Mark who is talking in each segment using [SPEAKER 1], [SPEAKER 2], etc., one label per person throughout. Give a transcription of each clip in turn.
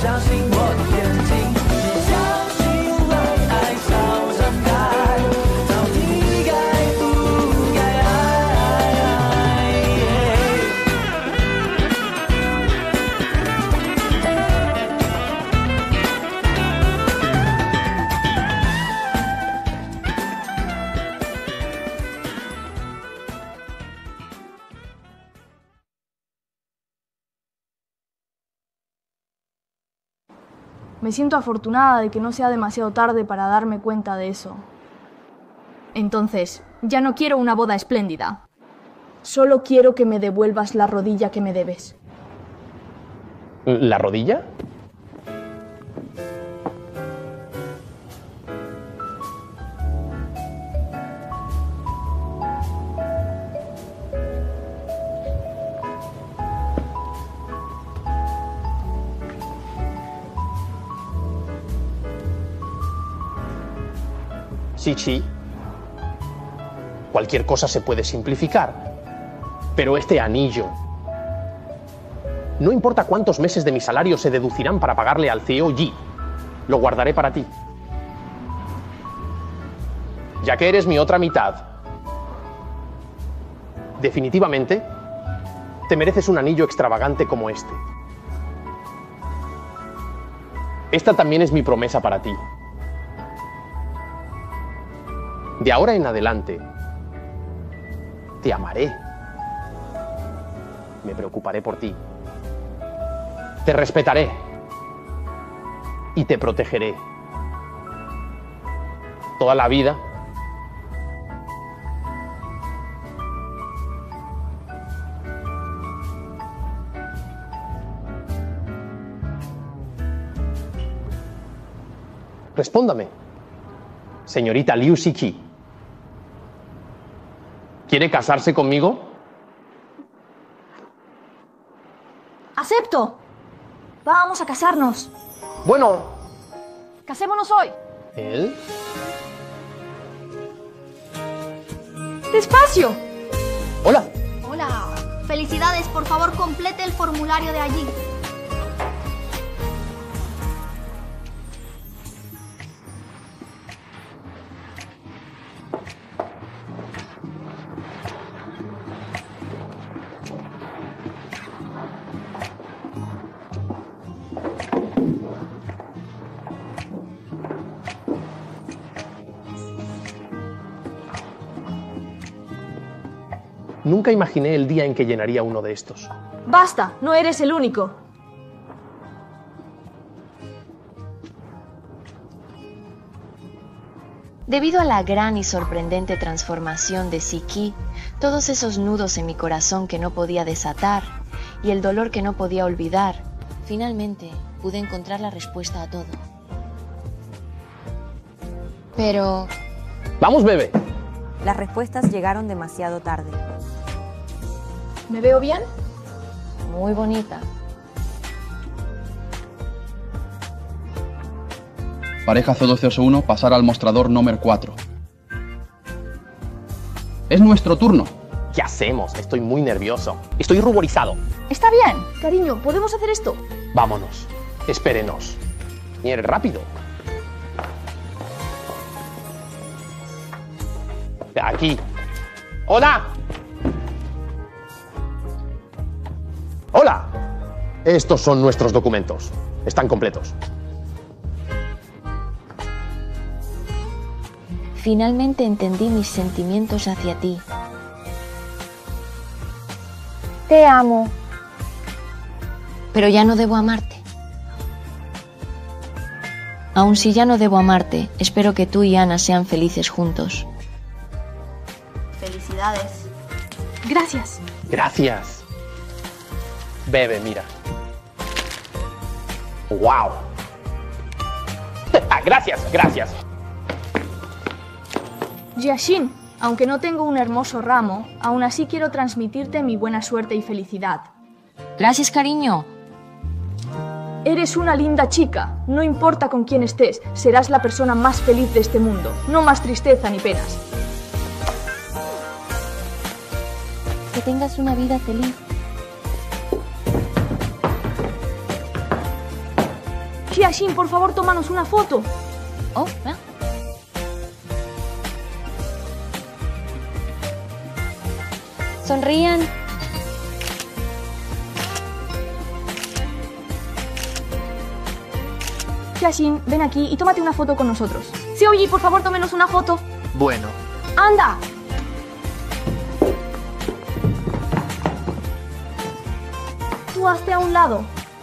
[SPEAKER 1] 相信我的眼睛，你相信为爱笑着开，到底该不该？
[SPEAKER 2] Me siento afortunada de que no sea demasiado tarde para darme cuenta de eso.
[SPEAKER 3] Entonces, ya no quiero una boda espléndida.
[SPEAKER 2] Solo quiero que me devuelvas la rodilla que me debes.
[SPEAKER 4] ¿La rodilla? Sí, cualquier cosa se puede simplificar, pero este anillo, no importa cuántos meses de mi salario se deducirán para pagarle al CEO Yi, lo guardaré para ti. Ya que eres mi otra mitad, definitivamente te mereces un anillo extravagante como este. Esta también es mi promesa para ti. De ahora en adelante, te amaré. Me preocuparé por ti. Te respetaré. Y te protegeré. Toda la vida. Respóndame, señorita Liu Shiqi. ¿Quiere casarse conmigo?
[SPEAKER 3] ¡Acepto! Vamos a casarnos.
[SPEAKER 4] Bueno.
[SPEAKER 3] ¡Casémonos hoy!
[SPEAKER 4] ¿Él?
[SPEAKER 3] ¡Despacio!
[SPEAKER 4] Hola.
[SPEAKER 5] Hola. Felicidades, por favor complete el formulario de allí.
[SPEAKER 4] Nunca imaginé el día en que llenaría uno de estos.
[SPEAKER 2] ¡Basta! No eres el único.
[SPEAKER 6] Debido a la gran y sorprendente transformación de Siki, todos esos nudos en mi corazón que no podía desatar y el dolor que no podía olvidar, finalmente pude encontrar la respuesta a todo. Pero...
[SPEAKER 4] ¡Vamos, bebé!
[SPEAKER 7] Las respuestas llegaron demasiado tarde.
[SPEAKER 2] ¿Me veo bien?
[SPEAKER 6] Muy bonita.
[SPEAKER 8] Pareja C1201 pasar al mostrador número 4. Es nuestro turno.
[SPEAKER 4] ¿Qué hacemos? Estoy muy nervioso. Estoy ruborizado.
[SPEAKER 2] Está bien. Cariño, ¿podemos hacer esto?
[SPEAKER 4] Vámonos. Espérenos. Miren, rápido. Aquí. ¡Hola! ¡Hola! Estos son nuestros documentos. Están completos.
[SPEAKER 6] Finalmente entendí mis sentimientos hacia ti. Te amo. Pero ya no debo amarte. Aun si ya no debo amarte, espero que tú y Ana sean felices juntos.
[SPEAKER 5] Felicidades.
[SPEAKER 2] Gracias.
[SPEAKER 4] Gracias. Bebe, mira. ¡Wow! Gracias, gracias.
[SPEAKER 2] Jiaxin, aunque no tengo un hermoso ramo, aún así quiero transmitirte mi buena suerte y felicidad.
[SPEAKER 6] Gracias, cariño.
[SPEAKER 2] Eres una linda chica. No importa con quién estés, serás la persona más feliz de este mundo. No más tristeza ni penas.
[SPEAKER 6] Que tengas una vida feliz.
[SPEAKER 2] Xiaxin, por favor, tómanos una foto.
[SPEAKER 6] Oh, ¿eh? Sonrían.
[SPEAKER 2] Xiaxin, ven aquí y tómate una foto con nosotros. Xiaoyi, por favor, tómenos una foto.
[SPEAKER 9] Bueno.
[SPEAKER 2] ¡Anda! Tú hazte a un lado.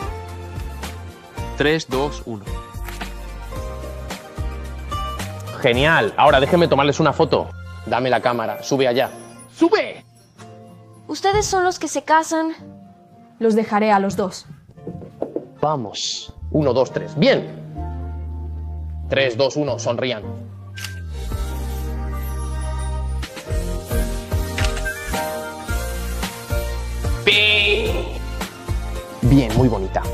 [SPEAKER 9] 3, 2, 1.
[SPEAKER 4] Genial. Ahora déjenme tomarles una foto. Dame la cámara. Sube allá. ¡Sube!
[SPEAKER 6] ¿Ustedes son los que se casan?
[SPEAKER 2] Los dejaré a los dos.
[SPEAKER 4] Vamos. 1, 2, 3. Bien. 3, 2, 1. Sonrían. Bien, muy bonita.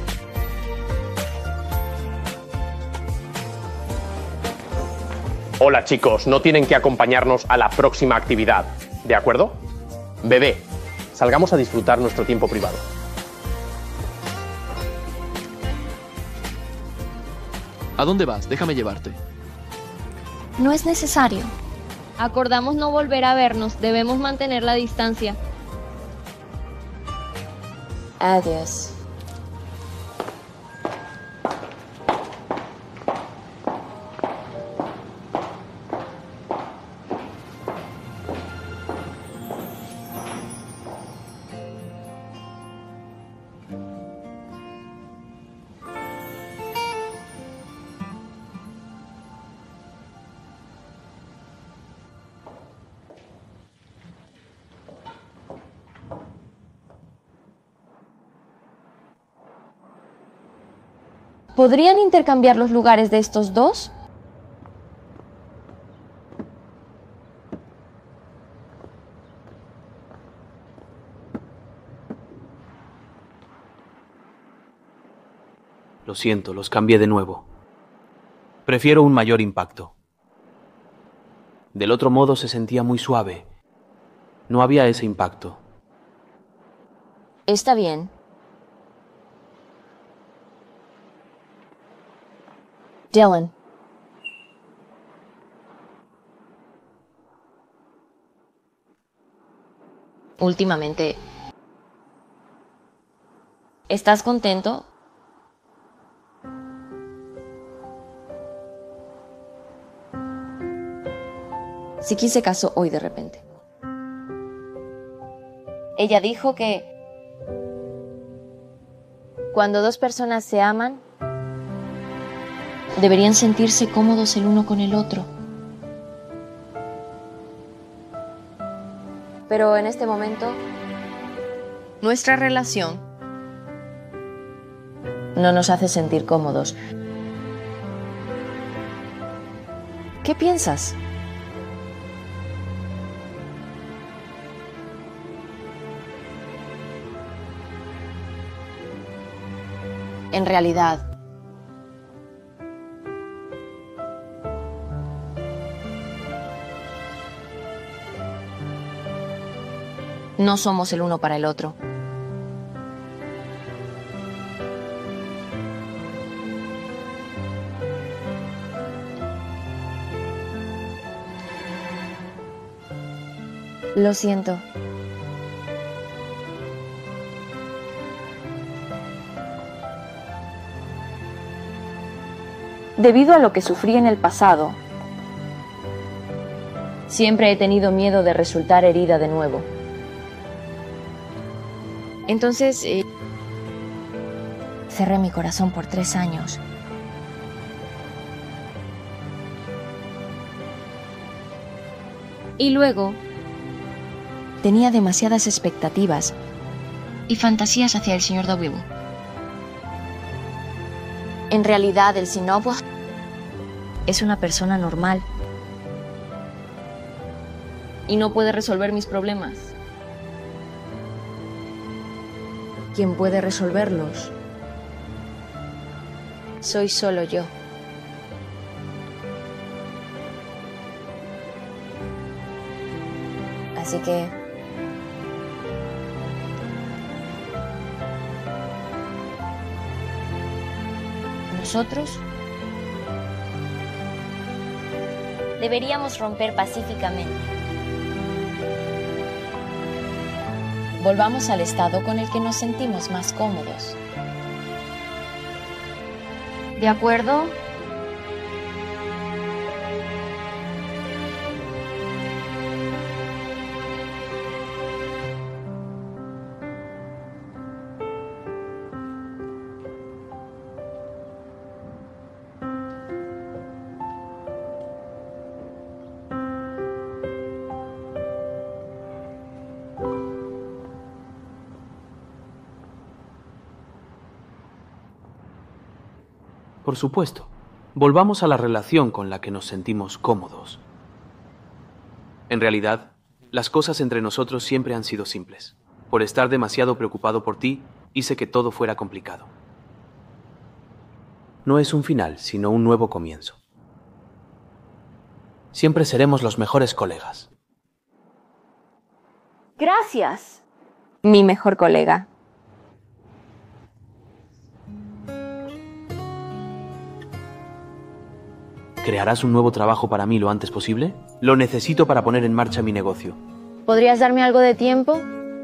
[SPEAKER 4] Hola chicos, no tienen que acompañarnos a la próxima actividad, ¿de acuerdo? Bebé, salgamos a disfrutar nuestro tiempo privado.
[SPEAKER 9] ¿A dónde vas? Déjame llevarte.
[SPEAKER 6] No es necesario. Acordamos no volver a vernos. Debemos mantener la distancia. Adiós. ¿Podrían intercambiar los lugares de estos dos?
[SPEAKER 10] Lo siento, los cambié de nuevo. Prefiero un mayor impacto. Del otro modo se sentía muy suave. No había ese impacto.
[SPEAKER 6] Está bien. Dylan. Últimamente, ¿estás contento? Siki se casó hoy de repente. Ella dijo que cuando dos personas se aman, deberían sentirse cómodos el uno con el otro. Pero en este momento, nuestra relación no nos hace sentir cómodos. ¿Qué piensas? En realidad, no somos el uno para el otro. Lo siento. Debido a lo que sufrí en el pasado, siempre he tenido miedo de resultar herida de nuevo. Entonces, cerré mi corazón por 3 años. Y luego, tenía demasiadas expectativas y fantasías hacia el señor Dowibu. En realidad, el Shinobu es una persona normal y no puede resolver mis problemas. Quien puede resolverlos soy solo yo. Así que nosotros, deberíamos romper pacíficamente. Volvamos al estado con el que nos sentimos más cómodos. ¿De acuerdo?
[SPEAKER 10] Por supuesto. Volvamos a la relación con la que nos sentimos cómodos. En realidad, las cosas entre nosotros siempre han sido simples. Por estar demasiado preocupado por ti, hice que todo fuera complicado. No es un final, sino un nuevo comienzo. Siempre seremos los mejores colegas.
[SPEAKER 6] Gracias, mi mejor colega.
[SPEAKER 10] ¿Crearás un nuevo trabajo para mí lo antes posible? Lo necesito para poner en marcha mi negocio.
[SPEAKER 6] ¿Podrías darme algo de tiempo?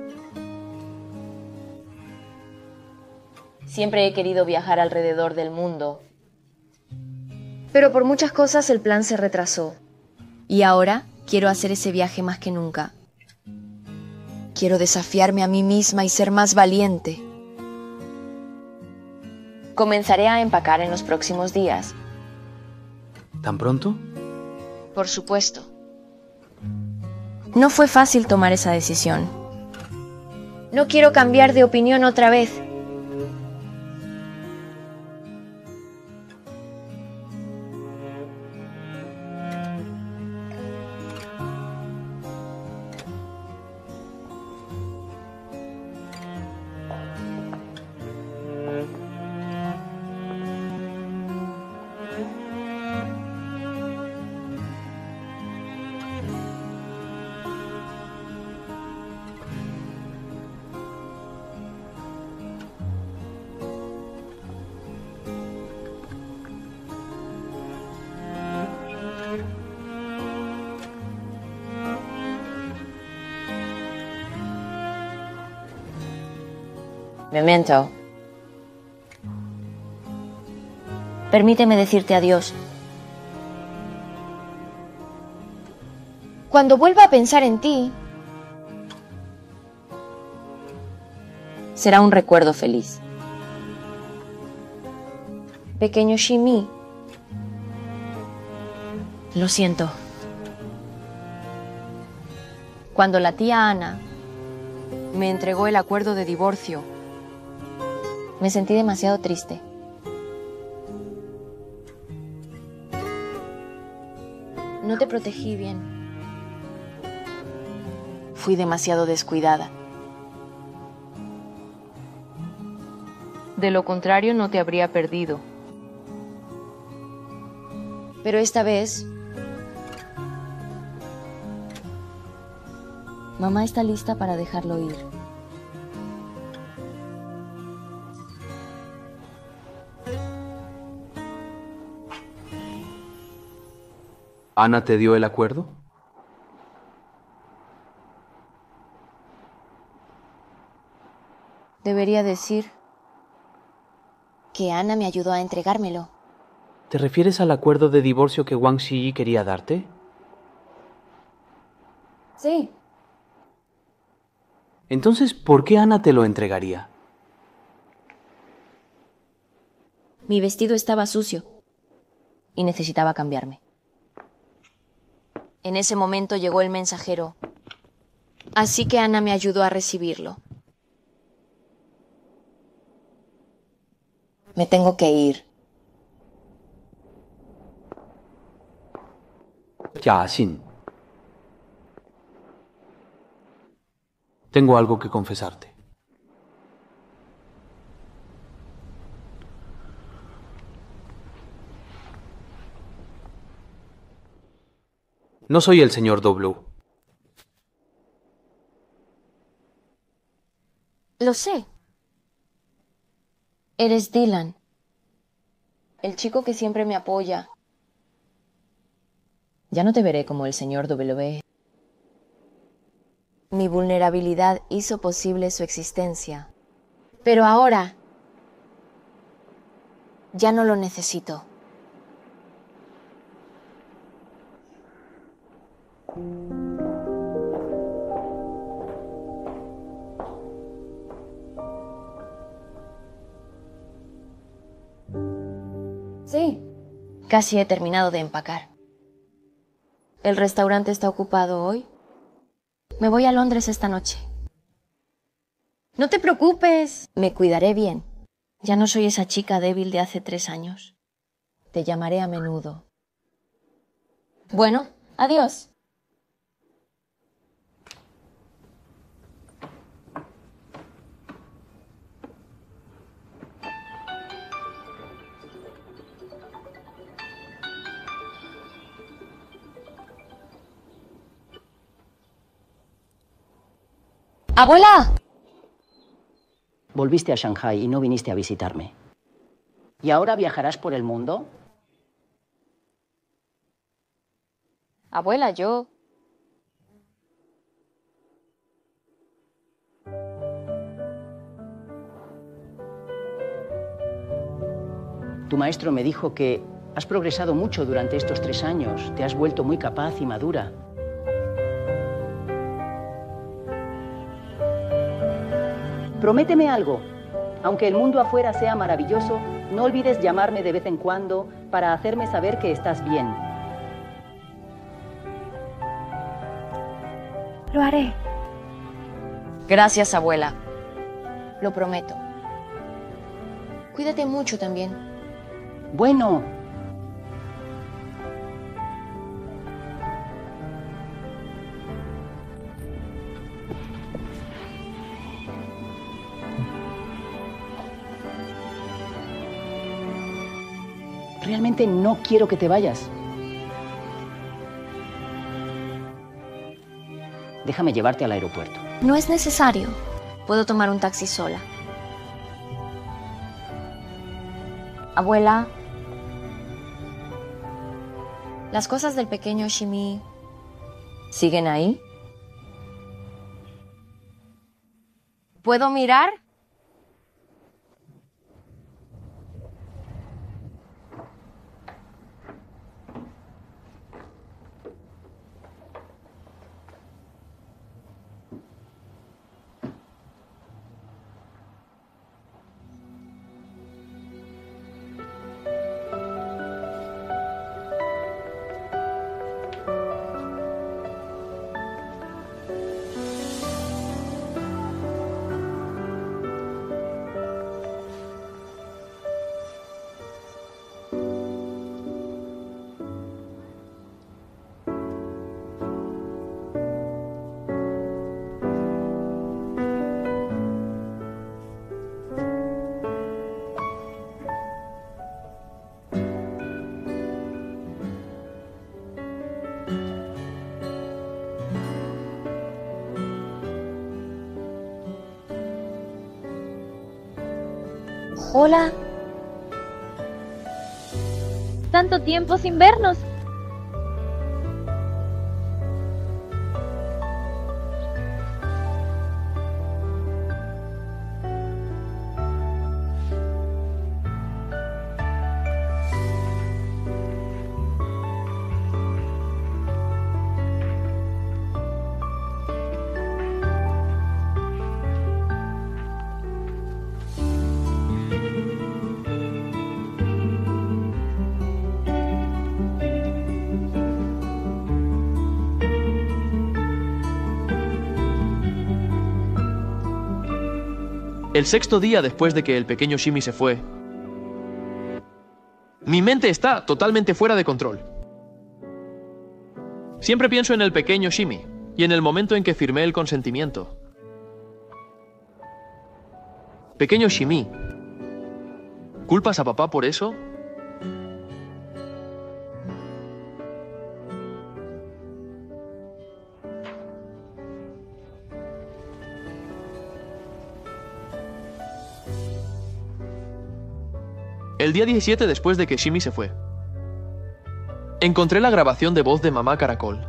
[SPEAKER 6] Siempre he querido viajar alrededor del mundo. Pero por muchas cosas el plan se retrasó. Y ahora quiero hacer ese viaje más que nunca. Quiero desafiarme a mí misma y ser más valiente. Comenzaré a empacar en los próximos días.
[SPEAKER 10] ¿Tan pronto?
[SPEAKER 6] Por supuesto. No fue fácil tomar esa decisión. No quiero cambiar de opinión otra vez. Memento. Permíteme decirte adiós. Cuando vuelva a pensar en ti, será un recuerdo feliz. Pequeño Shimi. Lo siento. Cuando la tía Ana me entregó el acuerdo de divorcio, me sentí demasiado triste. No te protegí bien. Fui demasiado descuidada. De lo contrario, no te habría perdido. Pero esta vez, mamá está lista para dejarlo ir.
[SPEAKER 10] ¿Ana te dio el acuerdo?
[SPEAKER 6] Debería decir que Ana me ayudó a entregármelo.
[SPEAKER 10] ¿Te refieres al acuerdo de divorcio que Wang Shiyi quería darte?
[SPEAKER 6] Sí.
[SPEAKER 10] Entonces, ¿por qué Ana te lo entregaría?
[SPEAKER 6] Mi vestido estaba sucio y necesitaba cambiarme. En ese momento llegó el mensajero, así que Ana me ayudó a recibirlo. Me tengo que ir.
[SPEAKER 10] Yaxin. Tengo algo que confesarte. No soy el señor W.
[SPEAKER 6] Lo sé. Eres Dylan. el chico que siempre me apoya. Ya no te veré como el señor W. Mi vulnerabilidad hizo posible su existencia. Pero ahora ya no lo necesito. Sí, casi he terminado de empacar. ¿El restaurante está ocupado hoy? Me voy a Londres esta noche. No te preocupes, me cuidaré bien. Ya no soy esa chica débil de hace 3 años. Te llamaré a menudo. Bueno, adiós. ¡Abuela!
[SPEAKER 11] Volviste a Shanghái y no viniste a visitarme. ¿Y ahora viajarás por el mundo?
[SPEAKER 6] Abuela, yo...
[SPEAKER 11] Tu maestro me dijo que has progresado mucho durante estos 3 años. Te has vuelto muy capaz y madura. Prométeme algo. Aunque el mundo afuera sea maravilloso, no olvides llamarme de vez en cuando para hacerme saber que estás bien.
[SPEAKER 6] Lo haré. Gracias, abuela. Lo prometo. Cuídate mucho también.
[SPEAKER 11] Bueno. Realmente no quiero que te vayas. Déjame llevarte al aeropuerto.
[SPEAKER 6] No es necesario. Puedo tomar un taxi sola. Abuela. ¿Las cosas del pequeño Shimi siguen ahí? ¿Puedo mirar?
[SPEAKER 12] Hola. Tanto tiempo sin vernos.
[SPEAKER 9] El 6.º día después de que el pequeño Shimi se fue, mi mente está totalmente fuera de control. Siempre pienso en el pequeño Shimi y en el momento en que firmé el consentimiento. Pequeño Shimi, ¿culpas a papá por eso? El día 17 después de que Shimi se fue. Encontré la grabación de voz de mamá Caracol.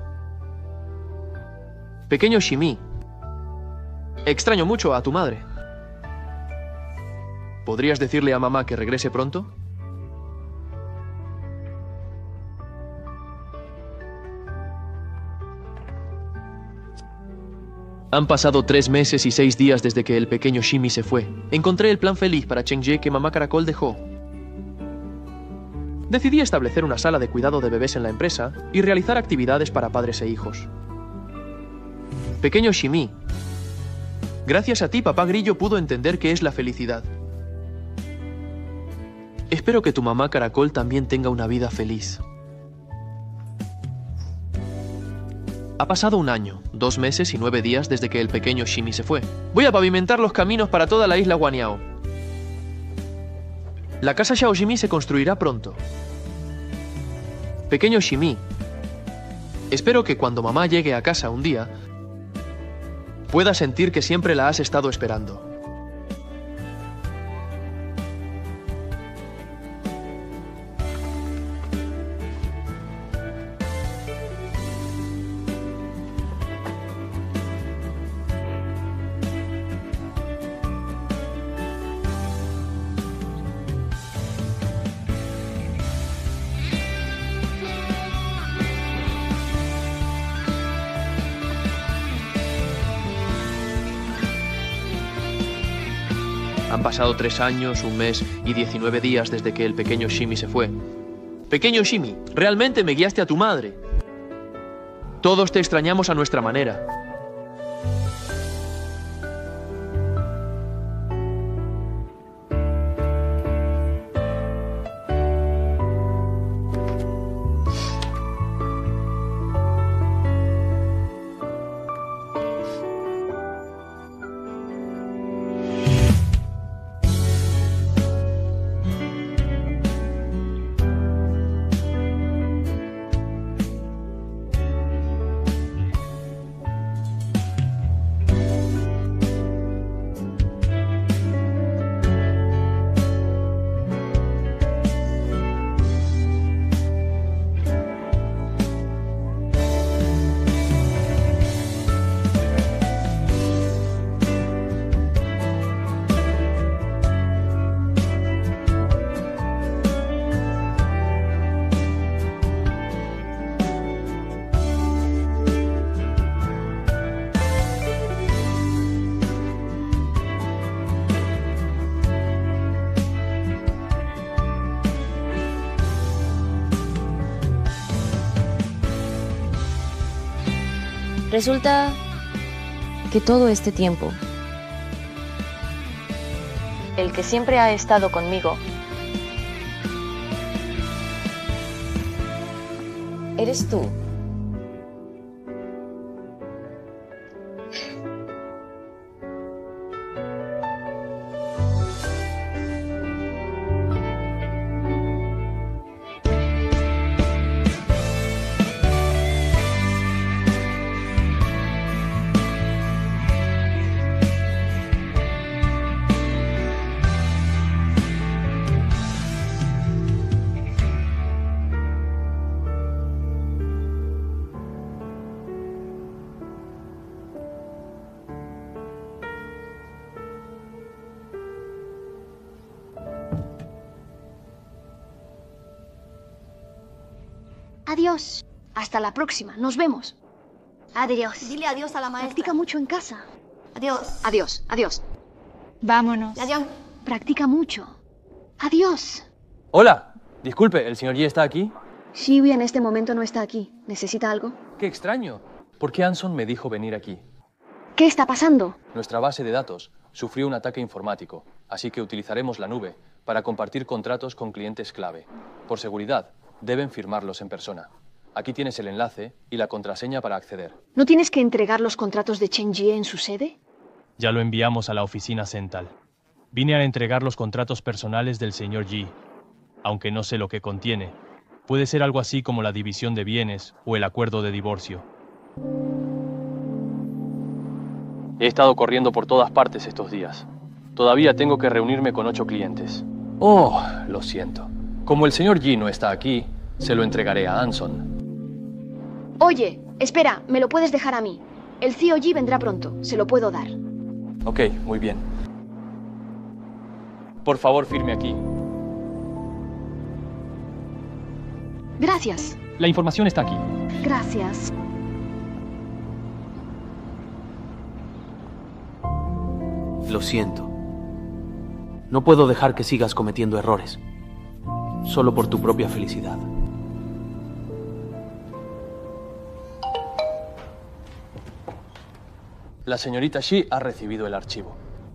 [SPEAKER 9] Pequeño Shimi, extraño mucho a tu madre. ¿Podrías decirle a mamá que regrese pronto? Han pasado 3 meses y 6 días desde que el pequeño Shimi se fue. Encontré el plan feliz para Chang'e que mamá Caracol dejó. Decidí establecer una sala de cuidado de bebés en la empresa y realizar actividades para padres e hijos. Pequeño Shimi, gracias a ti papá Grillo pudo entender qué es la felicidad. Espero que tu mamá Caracol también tenga una vida feliz. Ha pasado 1 año, 2 meses y 9 días desde que el pequeño Shimi se fue. Voy a pavimentar los caminos para toda la isla Guaniao. La casa Xiaoximi se construirá pronto. Pequeño Shimi, espero que cuando mamá llegue a casa un día, pueda sentir que siempre la has estado esperando. Han pasado 3 años, 1 mes y 19 días desde que el pequeño Shimi se fue. Pequeño Shimi, realmente me guiaste a tu madre. Todos te extrañamos a nuestra manera.
[SPEAKER 6] Resulta que todo este tiempo, el que siempre ha estado conmigo, eres tú.
[SPEAKER 5] Adiós. Hasta la próxima. Nos vemos. Adiós.
[SPEAKER 13] Dile adiós a la maestra.
[SPEAKER 5] Practica mucho en casa.
[SPEAKER 13] Adiós.
[SPEAKER 5] Adiós. Adiós.
[SPEAKER 12] Vámonos.
[SPEAKER 13] Adiós.
[SPEAKER 5] Practica mucho. Adiós.
[SPEAKER 14] Hola. Disculpe, ¿el señor Yi está aquí?
[SPEAKER 5] Shiwi en este momento no está aquí. ¿Necesita algo?
[SPEAKER 14] Qué extraño. ¿Por qué Anson me dijo venir aquí?
[SPEAKER 5] ¿Qué está pasando?
[SPEAKER 14] Nuestra base de datos sufrió un ataque informático, así que utilizaremos la nube para compartir contratos con clientes clave. Por seguridad, deben firmarlos en persona. Aquí tienes el enlace y la contraseña para acceder.
[SPEAKER 5] ¿No tienes que entregar los contratos de Chang'e en su sede?
[SPEAKER 15] Ya lo enviamos a la oficina central. Vine a entregar los contratos personales del señor Yi, aunque no sé lo que contiene. Puede ser algo así como la división de bienes o el acuerdo de divorcio.
[SPEAKER 14] He estado corriendo por todas partes estos días. Todavía tengo que reunirme con 8 clientes. Oh, lo siento. Como el señor Yi no está aquí, se lo entregaré a Anson.
[SPEAKER 13] Oye, espera, me lo puedes dejar a mí. El CEO Yi vendrá pronto, se lo puedo dar.
[SPEAKER 14] Ok, muy bien. Por favor, firme aquí.
[SPEAKER 13] Gracias.
[SPEAKER 15] La información está aquí.
[SPEAKER 13] Gracias.
[SPEAKER 10] Lo siento. No puedo dejar que sigas cometiendo errores. Solo por tu propia felicidad.
[SPEAKER 14] La señorita Shi ha recibido el archivo.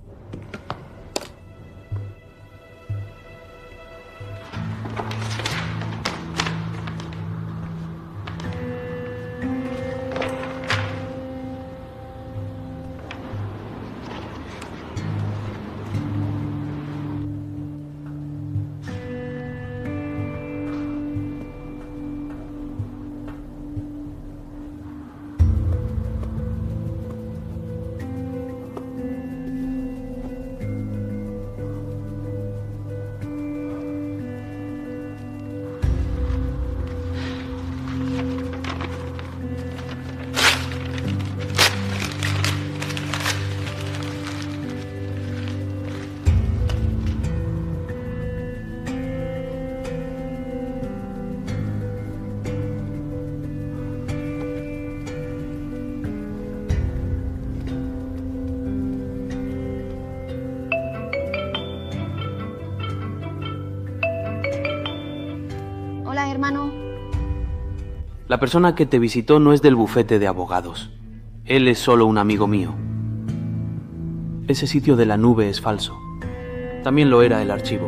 [SPEAKER 13] Hola, hermano.
[SPEAKER 10] La persona que te visitó no es del bufete de abogados. Él es solo un amigo mío. Ese sitio de la nube es falso. También lo era el archivo.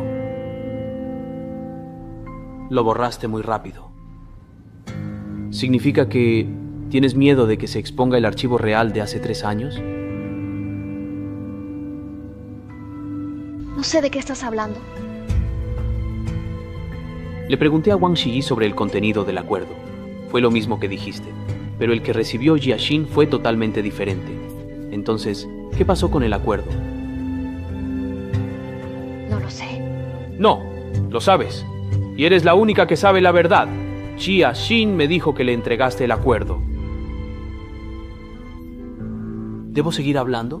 [SPEAKER 10] Lo borraste muy rápido. ¿Significa que tienes miedo de que se exponga el archivo real de hace 3 años?
[SPEAKER 13] No sé de qué estás hablando.
[SPEAKER 10] Le pregunté a Wang Shiyi sobre el contenido del acuerdo. Fue lo mismo que dijiste, pero el que recibió Jiaxin fue totalmente diferente. Entonces, ¿qué pasó con el acuerdo?
[SPEAKER 13] No lo sé.
[SPEAKER 10] No, lo sabes. Y eres la única que sabe la verdad. Jiaxin me dijo que le entregaste el acuerdo. ¿Debo seguir hablando?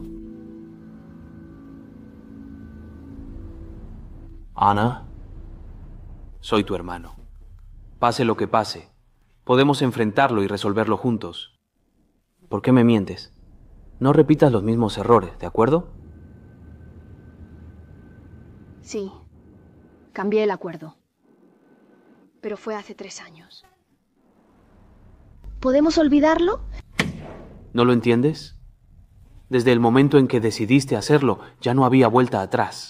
[SPEAKER 10] Ana, soy tu hermano. Pase lo que pase, podemos enfrentarlo y resolverlo juntos. ¿Por qué me mientes? No repitas los mismos errores, ¿de acuerdo?
[SPEAKER 13] Sí, cambié el acuerdo. Pero fue hace 3 años. ¿Podemos olvidarlo?
[SPEAKER 10] ¿No lo entiendes? Desde el momento en que decidiste hacerlo, ya no había vuelta atrás.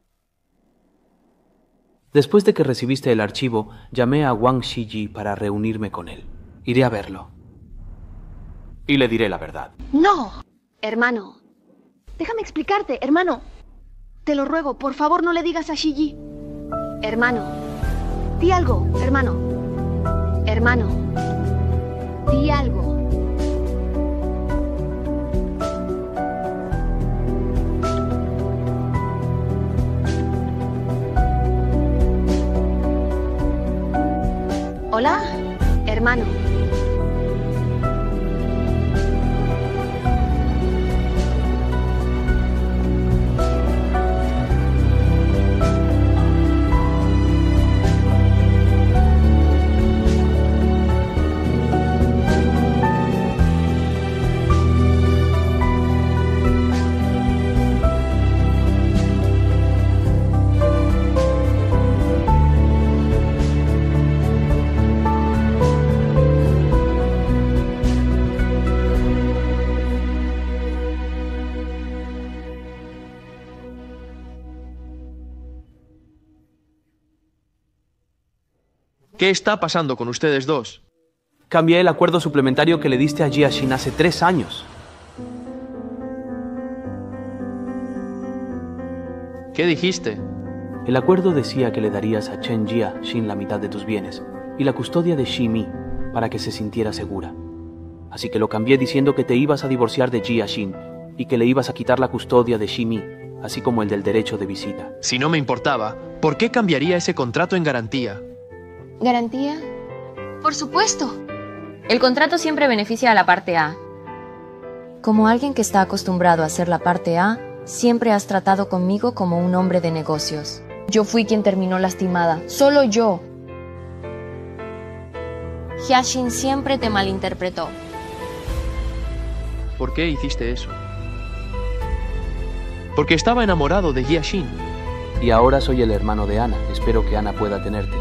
[SPEAKER 10] Después de que recibiste el archivo, llamé a Wang Shiyi para reunirme con él. Iré a verlo. Y le diré la verdad.
[SPEAKER 13] ¡No! Hermano, déjame explicarte, hermano. Te lo ruego, por favor no le digas a Shiyi. Hermano, di algo, hermano. Hermano, di algo. Hola, hermano.
[SPEAKER 9] ¿Qué está pasando con ustedes dos?
[SPEAKER 10] Cambié el acuerdo suplementario que le diste a Jiaxin hace 3 años.
[SPEAKER 9] ¿Qué dijiste?
[SPEAKER 10] El acuerdo decía que le darías a Chen Jiaxin la mitad de tus bienes y la custodia de Shimi para que se sintiera segura. Así que lo cambié diciendo que te ibas a divorciar de Jiaxin y que le ibas a quitar la custodia de Shimi, así como el del derecho de visita.
[SPEAKER 9] Si no me importaba, ¿Por qué cambiaría ese contrato en garantía?
[SPEAKER 6] ¿Garantía?
[SPEAKER 13] Por supuesto.
[SPEAKER 6] El contrato siempre beneficia a la parte A. Como alguien que está acostumbrado a hacer la parte A, siempre has tratado conmigo como un hombre de negocios. Yo fui quien terminó lastimada, solo yo. Hyashin siempre te malinterpretó.
[SPEAKER 9] ¿Por qué hiciste eso? Porque estaba enamorado de Hyashin.
[SPEAKER 10] Y ahora soy el hermano de Ana. Espero que Ana pueda tenerte.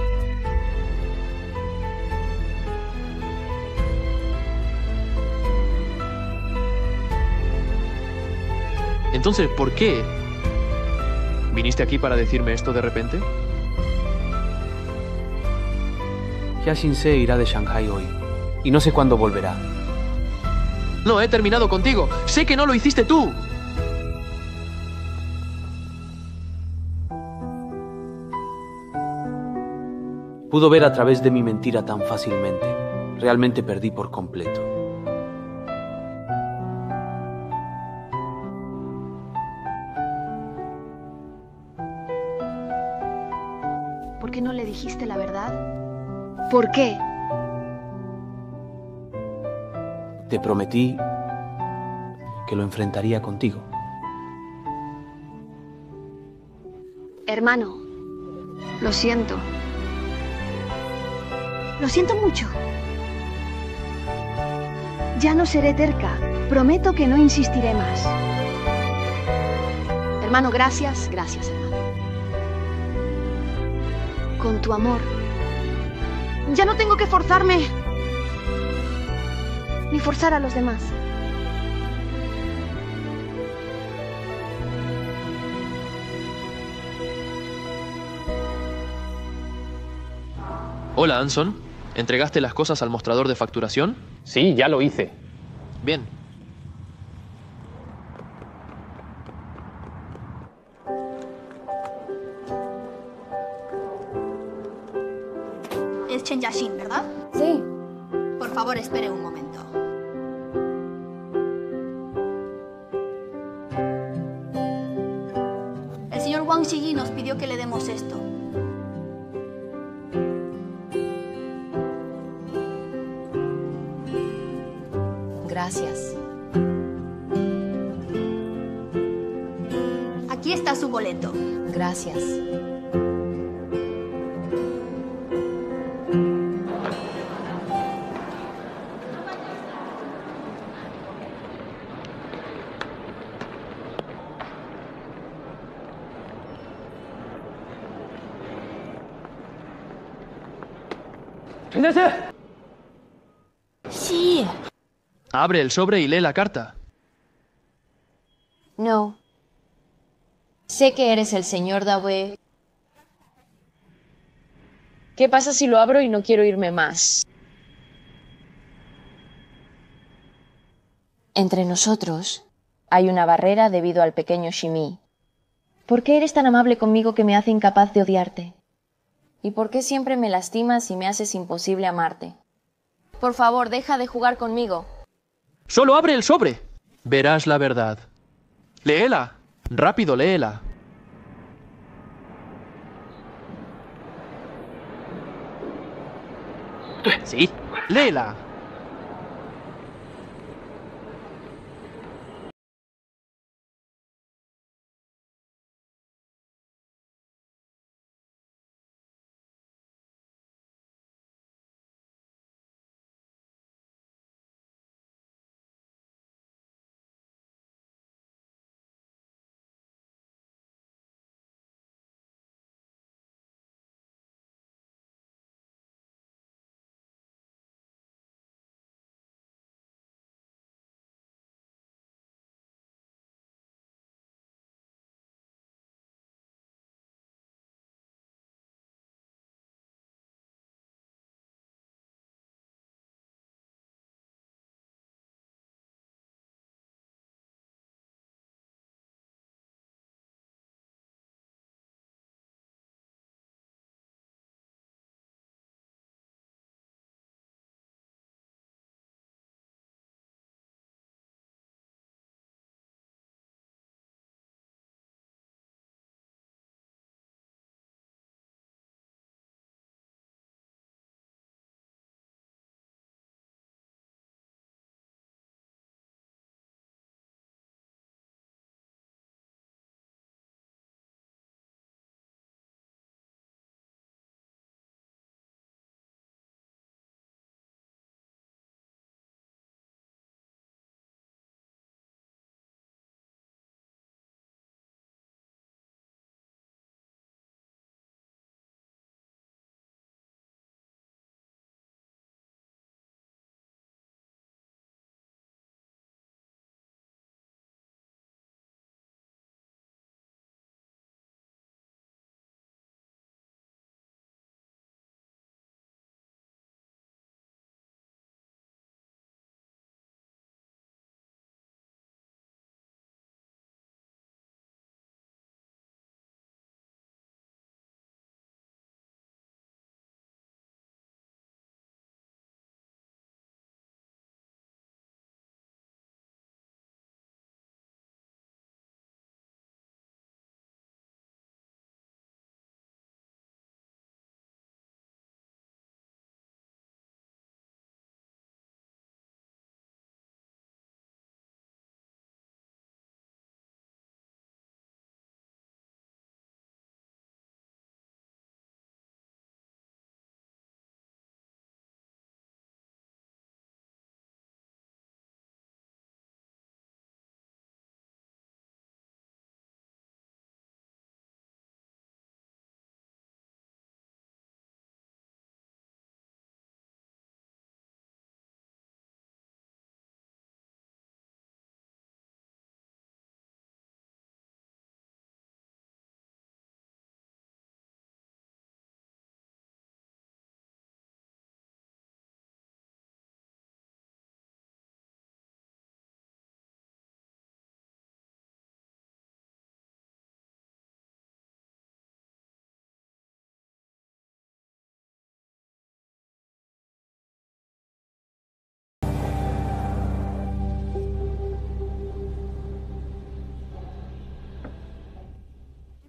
[SPEAKER 9] Entonces, ¿por qué? ¿Viniste aquí para decirme esto de repente?
[SPEAKER 10] Hyashin Se irá de Shanghai hoy. Y no sé cuándo volverá.
[SPEAKER 9] No, he terminado contigo. Sé que no lo hiciste tú.
[SPEAKER 10] Pudo ver a través de mi mentira tan fácilmente. Realmente perdí por completo.
[SPEAKER 13] ¿Por qué no le dijiste la verdad? ¿Por qué?
[SPEAKER 10] Te prometí que lo enfrentaría contigo.
[SPEAKER 13] Hermano, lo siento. Lo siento mucho. Ya no seré terca. Prometo que no insistiré más. Hermano, gracias. Gracias, hermano. Con tu amor. Ya no tengo que forzarme. Ni forzar a los demás.
[SPEAKER 9] Hola, Anson. ¿Entregaste las cosas al mostrador de facturación?
[SPEAKER 4] Sí, ya lo hice.
[SPEAKER 9] Bien.
[SPEAKER 5] Es Chen Yashin, ¿verdad?
[SPEAKER 6] Sí.
[SPEAKER 5] Por favor, espere un momento. El señor Wang Xiji nos pidió que le demos esto.
[SPEAKER 6] Gracias.
[SPEAKER 5] Aquí está su boleto.
[SPEAKER 6] Gracias.
[SPEAKER 5] Sí.
[SPEAKER 9] Abre el sobre y lee la carta.
[SPEAKER 6] No. Sé que eres el señor Dawei. ¿Qué pasa si lo abro y no quiero irme más? Entre nosotros hay una barrera debido al pequeño Shimi. ¿Por qué eres tan amable conmigo que me hace incapaz de odiarte? ¿Y por qué siempre me lastimas y me haces imposible amarte? Por favor, deja de jugar conmigo.
[SPEAKER 9] ¡Solo abre el sobre! Verás la verdad. Léela. Rápido, léela. Sí, léela.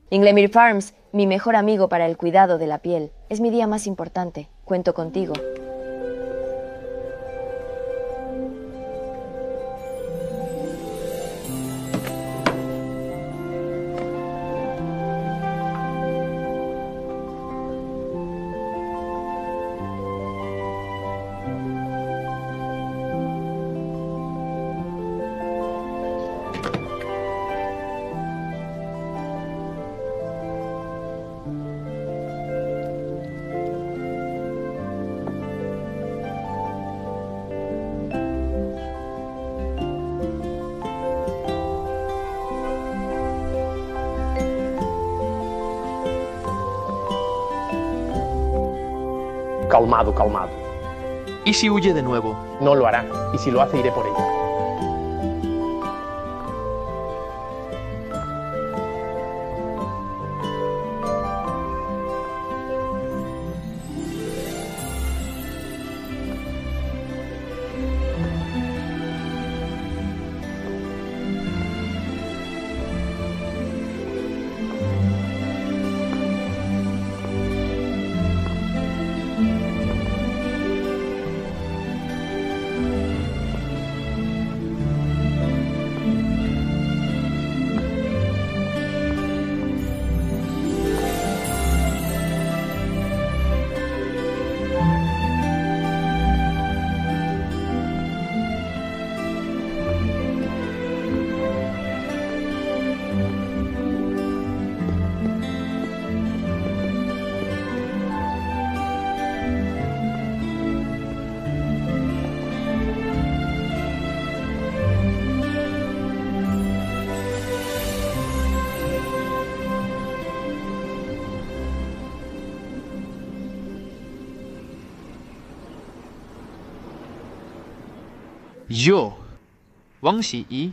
[SPEAKER 6] Inglemere Farms, mi mejor amigo para el cuidado de la piel. Es mi día más importante. Cuento contigo.
[SPEAKER 4] Calmado, calmado.
[SPEAKER 9] ¿Y si huye de nuevo?
[SPEAKER 4] No lo hará, y si lo hace iré por ella.
[SPEAKER 9] Yo, Wang Xiyi.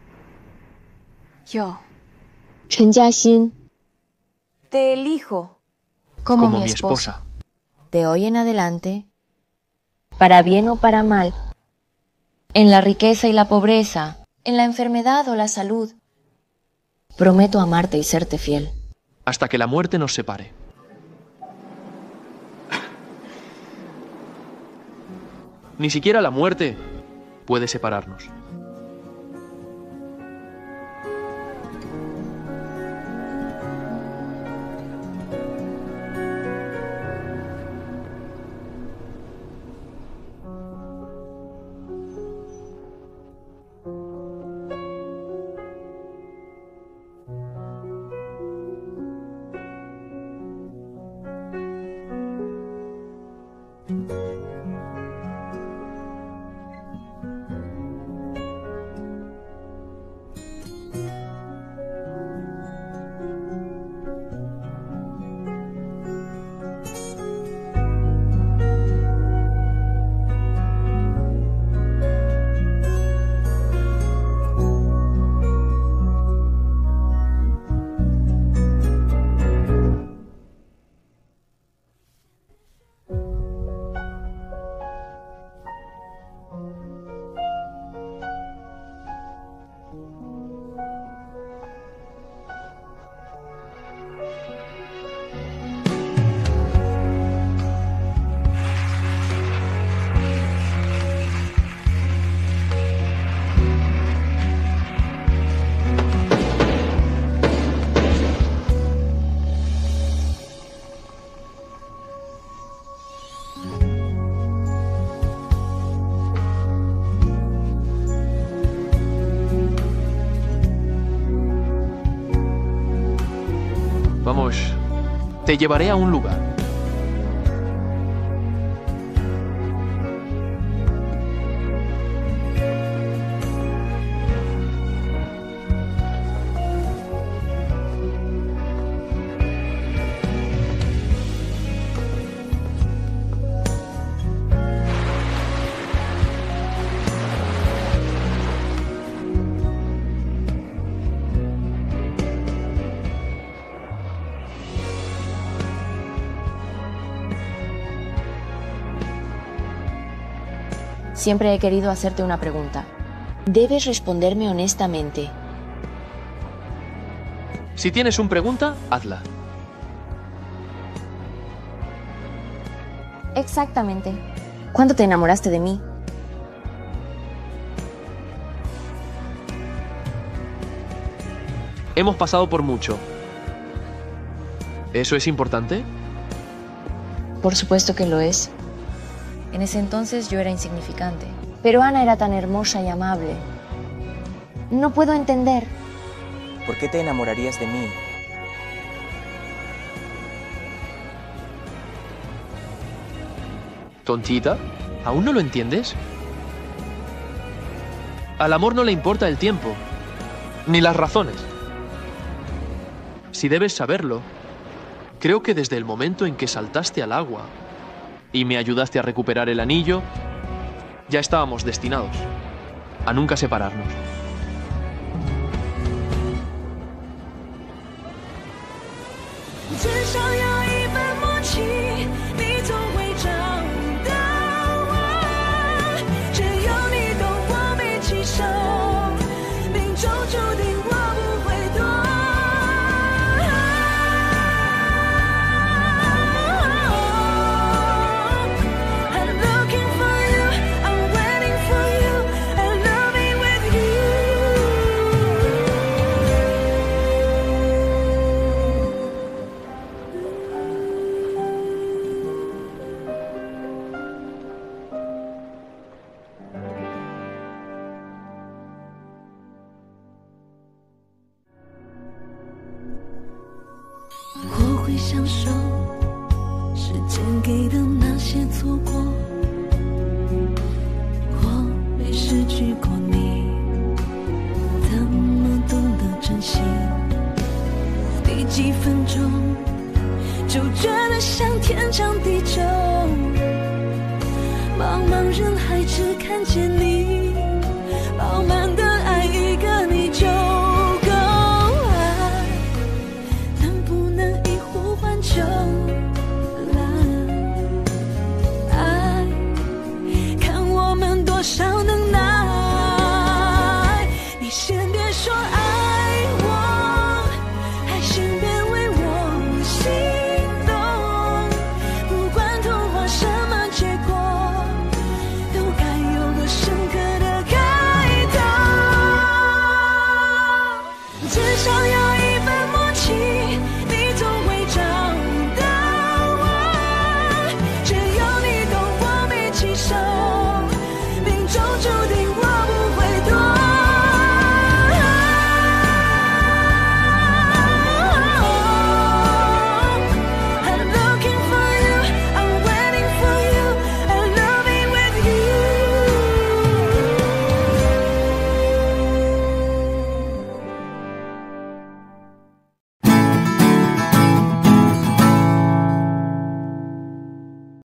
[SPEAKER 6] Yo, Chen Jiaxin. Te elijo como mi esposa. De hoy en adelante, para bien o para mal, en la riqueza y la pobreza, en la enfermedad o la salud, prometo amarte y serte fiel.
[SPEAKER 9] Hasta que la muerte nos separe. Ni siquiera la muerte puede separarnos. Vamos, te llevaré a un lugar.
[SPEAKER 6] Siempre he querido hacerte una pregunta. Debes responderme honestamente.
[SPEAKER 9] Si tienes una pregunta, hazla.
[SPEAKER 6] Exactamente. ¿Cuándo te enamoraste de mí?
[SPEAKER 9] Hemos pasado por mucho. ¿Eso es importante?
[SPEAKER 6] Por supuesto que lo es. En ese entonces yo era insignificante. Pero Ana era tan hermosa y amable. No puedo entender.
[SPEAKER 16] ¿Por qué te enamorarías de mí?
[SPEAKER 9] ¿Tontita? ¿Aún no lo entiendes? Al amor no le importa el tiempo, ni las razones. Si debes saberlo, creo que desde el momento en que saltaste al agua y me ayudaste a recuperar el anillo, ya estábamos destinados a nunca separarnos.